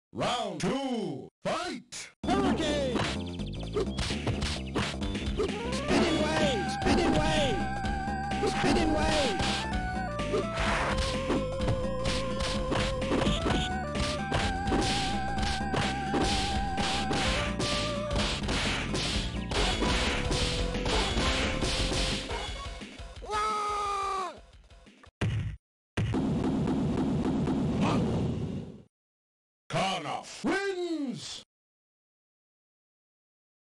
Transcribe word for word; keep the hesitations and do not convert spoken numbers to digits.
Round two, fight! Hurricane! Spinning wave! Spinning wave! Spinning wave! Karnov wins!